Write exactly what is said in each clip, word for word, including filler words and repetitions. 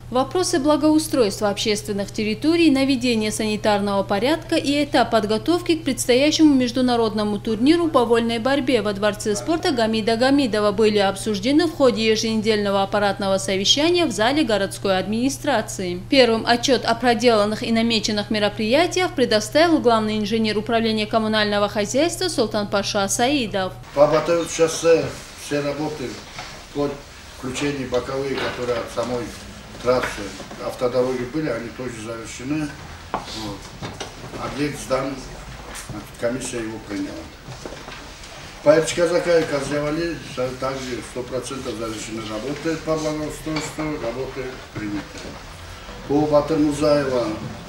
Вопросы благоустройства общественных территорий, наведения санитарного порядка и этап подготовки к предстоящему международному турниру по вольной борьбе во Дворце спорта Гамида Гамидова были обсуждены в ходе еженедельного аппаратного совещания в зале городской администрации. Первым отчет о проделанных и намеченных мероприятиях предоставил главный инженер управления коммунального хозяйства Султан-Паша Саидов. Подготовить шоссе, все работы, вплоть включения боковые, которые от самой трассы автодороги были, они тоже завершены. Вот. Объект сдан, комиссия его приняла. По Эрчказака и Казявали также сто процентов завершены работы по благоустройству, работы приняты. По Батыр-Музаева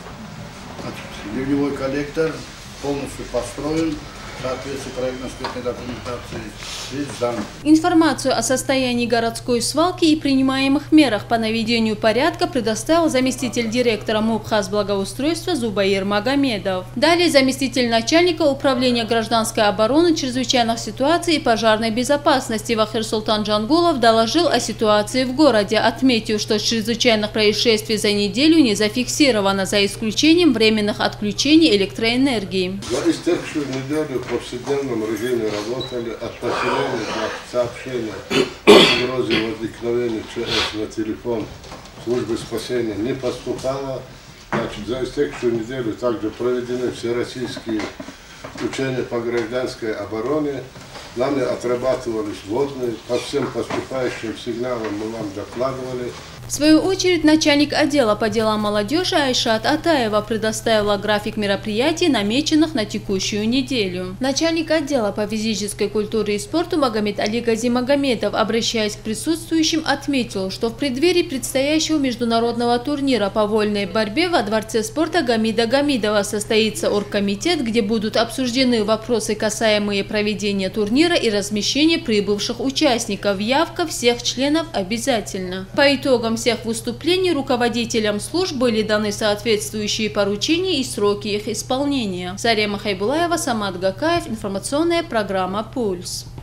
ливневой коллектор полностью построен. Соответствие проектно-сметной документации и сдан. Информацию о состоянии городской свалки и принимаемых мерах по наведению порядка предоставил заместитель директора МУПХАЗ благоустройства Зубаир Магомедов. Далее заместитель начальника управления гражданской обороны, чрезвычайных ситуаций и пожарной безопасности Вахир Султан Джангулов доложил о ситуации в городе, отметив, что чрезвычайных происшествий за неделю не зафиксировано, за исключением временных отключений электроэнергии. В повседневном режиме работали от населения до сообщения о угрозе возникновения ЧС на телефон службы спасения не поступало. Значит, за истекшую неделю также проведены всероссийские учения по гражданской обороне. Нами отрабатывались водные, по всем поступающим сигналам мы вам докладывали. В свою очередь, начальник отдела по делам молодежи Айшат Атаева предоставила график мероприятий, намеченных на текущую неделю. Начальник отдела по физической культуре и спорту Магомед Али Гази Магомедов, обращаясь к присутствующим, отметил, что в преддверии предстоящего международного турнира по вольной борьбе во Дворце спорта Гамида Гамидова состоится оргкомитет, где будут обсуждены вопросы, касаемые проведения турнира и размещения прибывших участников. Явка всех членов обязательно. По итогам всех выступлений руководителям служб были даны соответствующие поручения и сроки их исполнения. Зарема Хайбулаева, Самат Гакаев, информационная программа «Пульс».